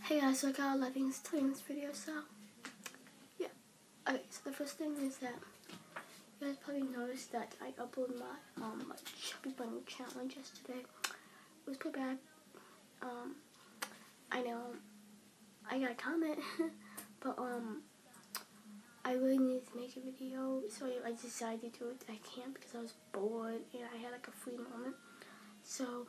Hey guys, so I got a lot of things to tell you in this video, so yeah. Okay, so the first thing is that you guys probably noticed that I uploaded my Chubby Bunny challenge yesterday. It was pretty bad. I know I got a comment, but I really needed to make a video, so I decided to do it. I can't because I was bored and I had like a free moment. So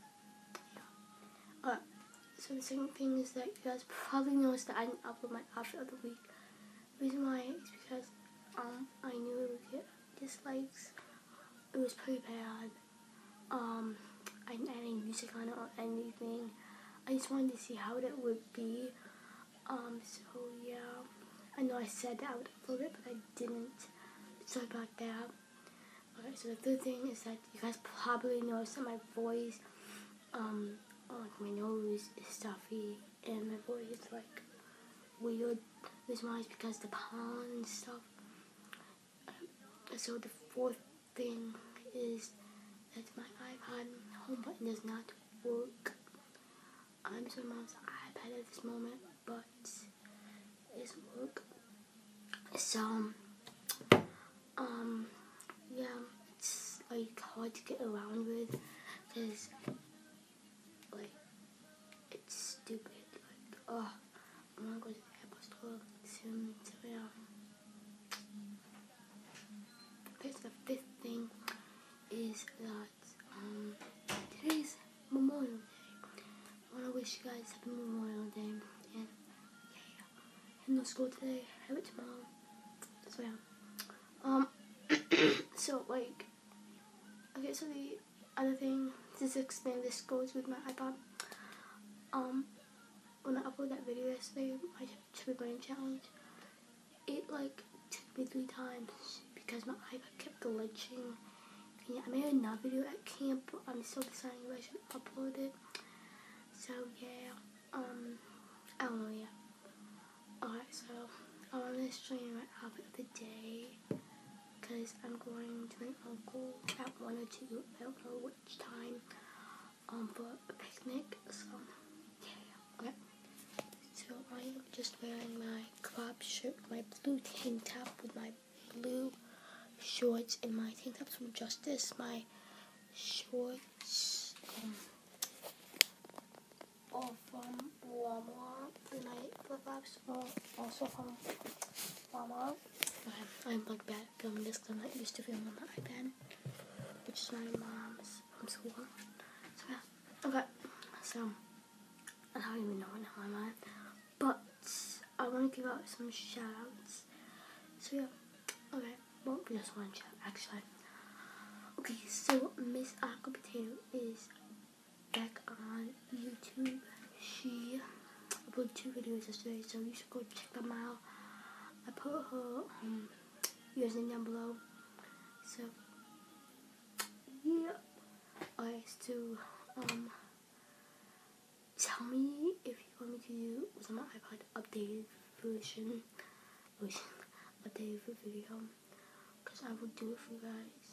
yeah. So the second thing is that you guys probably noticed that I didn't upload my outfit of the week. The reason why is because I knew it would get dislikes. It was pretty bad. I didn't add any music on it or anything. I just wanted to see how it would be. So yeah. I know I said that I would upload it, but I didn't. Sorry about that. Okay, so the third thing is that you guys probably noticed that my voice, like my nose is stuffy and my voice is like weird. This one is because the pollen and stuff. So the fourth thing is that my iPod home button does not work. I'm so mom's iPad at this moment, but it doesn't work. So yeah, it's like hard to get around with because like it's stupid. Like I'm gonna go to the Apple store soon. So yeah. Okay, so the fifth thing is that today's Memorial Day. I want to wish you guys happy Memorial Day, and yeah, have no school today, have it tomorrow. So yeah. So like, okay, so the other thing, just to explain, this goes with my iPod. When I uploaded that video yesterday, my Chubby Bunny challenge, it like took me 3 times because my iPod kept glitching. And yeah, I made another video at camp, but I'm still deciding if I should upload it. So yeah, I don't know yet. Alright, so I want to show you my outfit of the day, because I'm going to my uncle at 1 or 2, I don't know which time, for a picnic, so yeah, okay. So I'm just wearing my crop shirt, my blue tank top with my blue shorts, and my tank tops from Justice, my shorts, all from Walmart, and my flip-flops are also from Walmart. I'm like bad at filming this because I'm not used to filming on my iPad, which is my mom's from school. So yeah, okay, so I don't even know what now I'm at, but I want to give out some shout-outs. So yeah, okay, well, just one shout actually. Okay, so Miss Aqua Potato is back on YouTube. She uploaded 2 videos yesterday, so you should go check them out. I put her username down below. So yeah, alright, so tell me if you want me to do what's on my iPod updated version, updated for video, because I will do it for you guys.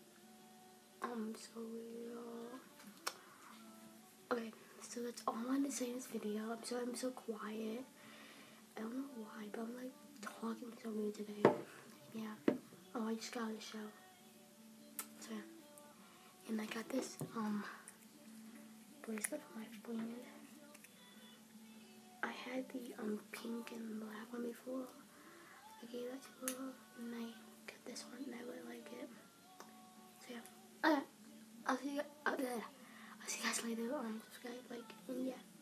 So yeah. Okay, so that's all I wanted to say in this video. I'm sorry I'm so quiet. I don't know why, but I'm like talking so weird today. Yeah. Oh, I just got out of the show. So yeah. And I got this bracelet for my friend. I had the pink and black one before. I gave that to her, and I got this one, and I really like it. So yeah. Okay. I'll see you guys later. Subscribe, like, and yeah.